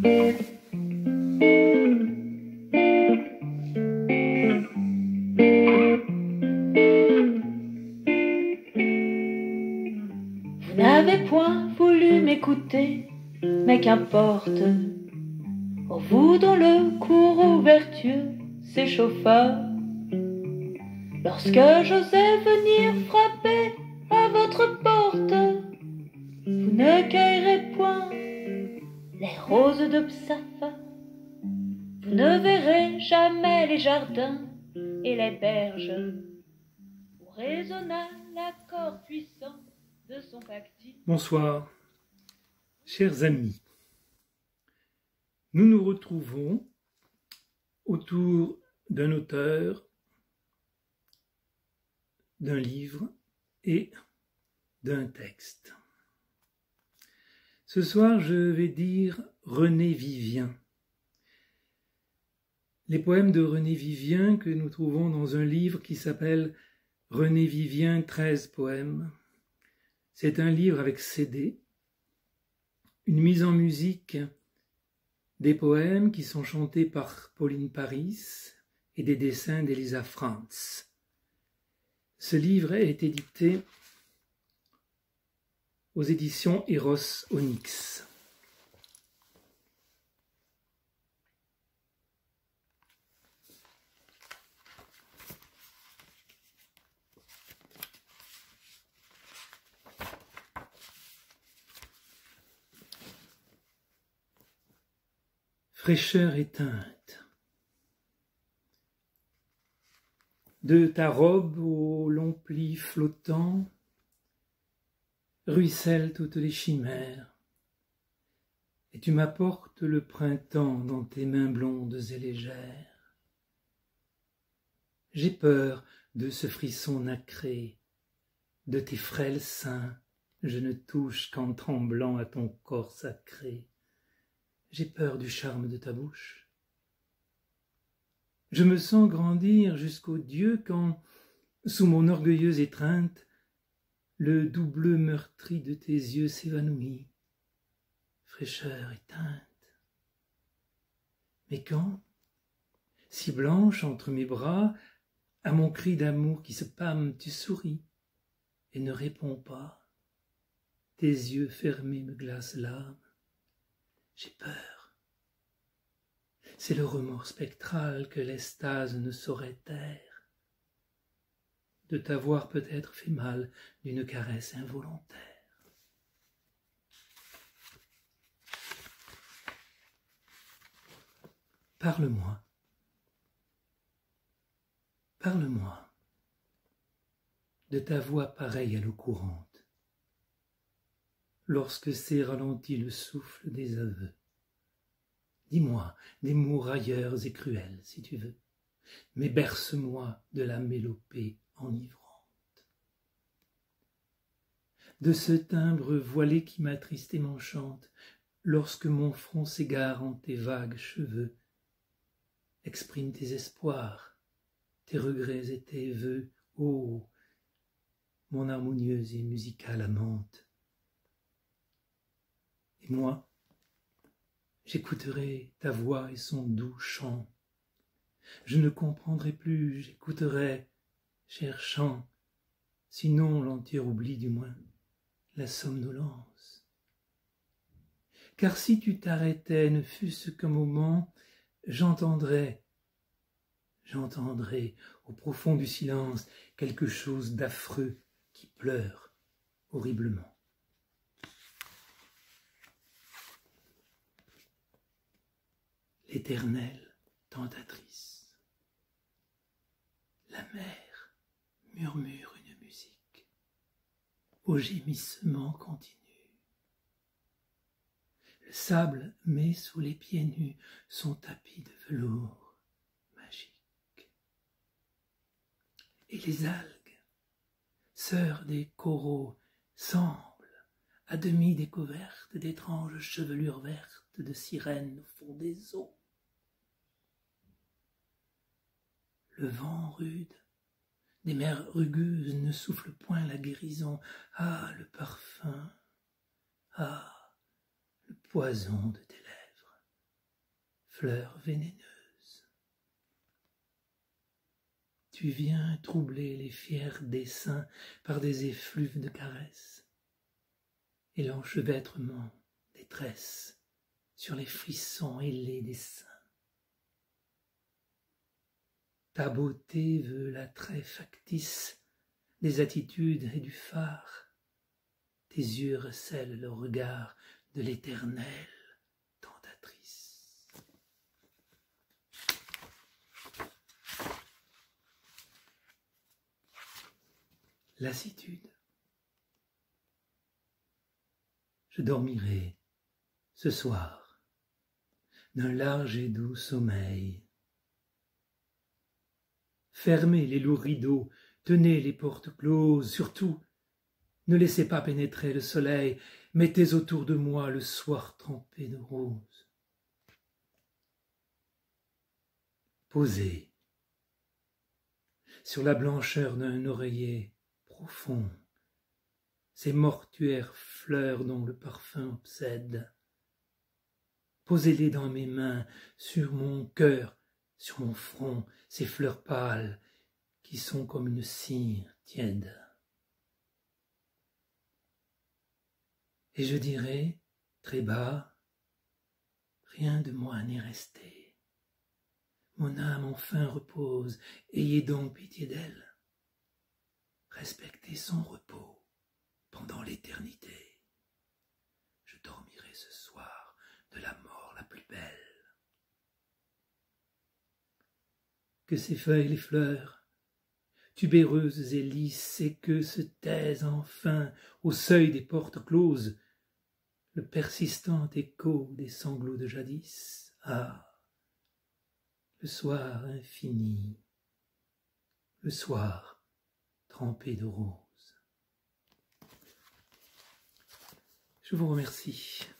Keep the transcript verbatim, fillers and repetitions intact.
Vous n'avez point voulu m'écouter, mais qu'importe. Oh, vous dont le courroux vertueux s'échauffa, lorsque j'osais venir frapper à votre porte, vous ne cueillerez point les roses de Psapha, vous ne verrez jamais les jardins et les berges où résonna l'accord puissant de son pactique. Bonsoir, chers amis. Nous nous retrouvons autour d'un auteur, d'un livre et d'un texte. Ce soir, je vais dire René Vivien. Les poèmes de René Vivien que nous trouvons dans un livre qui s'appelle René Vivien, treize poèmes. C'est un livre avec C D, une mise en musique des poèmes qui sont chantés par Pauline Paris et des dessins d'Elisa Frantz. Ce livre est édité aux éditions Eros Onyx. Fraîcheur éteinte. De ta robe aux longs plis flottants, ruissellent toutes les chimères, et tu m'apportes le printemps dans tes mains blondes et légères. J'ai peur de ce frisson nacré, de tes frêles seins, je ne touche qu'en tremblant à ton corps sacré. J'ai peur du charme de ta bouche. Je me sens grandir jusqu'au Dieu quand, sous mon orgueilleuse étreinte, le doux bleu meurtri de tes yeux s'évanouit, fraîcheur éteinte. Mais quand, si blanche entre mes bras, à mon cri d'amour qui se pâme, tu souris et ne réponds pas, tes yeux fermés me glacent l'âme. J'ai peur. C'est le remords spectral que l'extase ne saurait taire, de t'avoir peut-être fait mal d'une caresse involontaire. Parle-moi. Parle-moi de ta voix pareille à l'eau courante, lorsque s'est ralenti le souffle des aveux. Dis-moi des mots railleurs et cruels, si tu veux, mais berce-moi de la mélopée enivrante. De ce timbre voilé qui m'attriste et m'enchante, lorsque mon front s'égare en tes vagues cheveux, exprime tes espoirs, tes regrets et tes vœux, ô mon harmonieuse et musicale amante. Et moi, j'écouterai ta voix et son doux chant. Je ne comprendrai plus, j'écouterai, cher chant, sinon l'entier oubli du moins, la somnolence. Car si tu t'arrêtais, ne fût-ce qu'un moment, j'entendrais, j'entendrais au profond du silence quelque chose d'affreux qui pleure horriblement. Éternelle tentatrice. La mer murmure une musique, au gémissement continu. Le sable met sous les pieds nus son tapis de velours magique. Et les algues, sœurs des coraux, semblent, à demi découvertes, d'étranges chevelures vertes de sirènes au fond des eaux. Le vent rude des mers rugueuses ne souffle point la guérison. Ah, le parfum, ah, le poison de tes lèvres, fleur vénéneuse. Tu viens troubler les fiers desseins par des effluves de caresses, et l'enchevêtrement des tresses sur les frissons ailés des seins. Ta beauté veut l'attrait factice des attitudes et du phare. Tes yeux recèlent le regard de l'éternelle tentatrice. Lassitude. Je dormirai ce soir d'un large et doux sommeil. Fermez les lourds rideaux, tenez les portes closes, surtout, ne laissez pas pénétrer le soleil, mettez autour de moi le soir trempé de rose. Posez sur la blancheur d'un oreiller profond ces mortuaires fleurs dont le parfum obsède. Posez-les dans mes mains, sur mon cœur, sur mon front, ces fleurs pâles qui sont comme une cire tiède. Et je dirai, très bas, rien de moi n'est resté. Mon âme enfin repose, ayez donc pitié d'elle. Respectez son repos pendant l'éternité. Je dormirai ce soir de la mort la plus belle. Que ces feuilles les fleurs, tubéreuses et lisses, et que se taise enfin, au seuil des portes closes, le persistant écho des sanglots de jadis. Ah, le soir infini, le soir trempé de rose. Je vous remercie.